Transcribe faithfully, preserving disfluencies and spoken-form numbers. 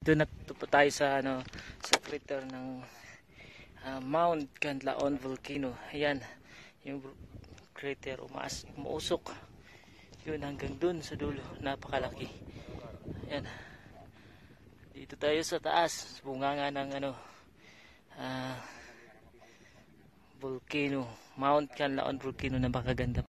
Doon na tayo sa ano sa crater ng uh, Mount Canlaon Volcano. Ayan, yung crater umaas, umuusok. Yun hanggang dun sa dulo, napakalaki. Ayan. Dito tayo sa taas, bunganga ng ano uh, volcano, Mount Canlaon Volcano, napakaganda.